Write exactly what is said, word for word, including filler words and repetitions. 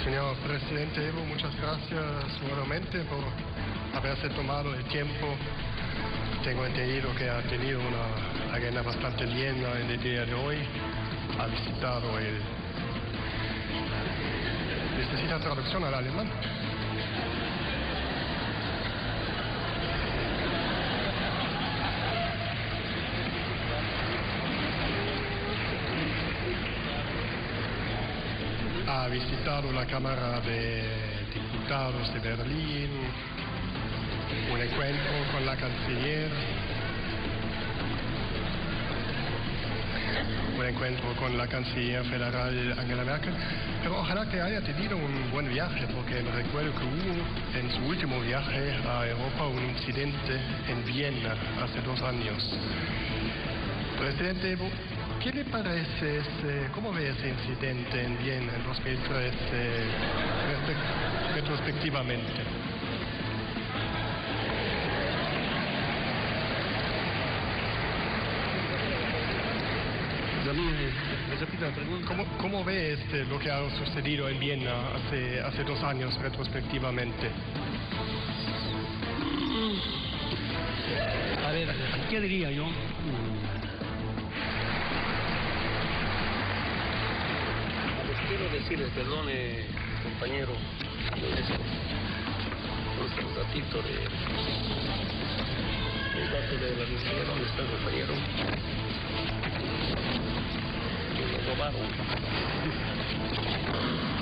Señor Presidente Evo, muchas gracias nuevamente por haberse tomado el tiempo. Tengo entendido que ha tenido una agenda bastante llena en el día de hoy. Ha visitado el... ¿Necesita traducción al alemán? Ha visitado la Cámara de Diputados de Berlín, un encuentro con la canciller, un encuentro con la canciller federal Angela Merkel, pero ojalá que haya tenido un buen viaje, porque recuerdo que hubo en su último viaje a Europa un incidente en Viena hace dos años. Presidente Evo, ¿qué le parece ese, cómo ve ese incidente en Viena en dos mil trece retrospectivamente? ¿Cómo, cómo ve este, lo que ha sucedido en Viena hace, hace dos años retrospectivamente? A ver, ¿qué diría yo? Quiero decirles, perdone, compañero, por un ratito de... el dato de la miseria, ¿dónde está el compañero? Que me robaron.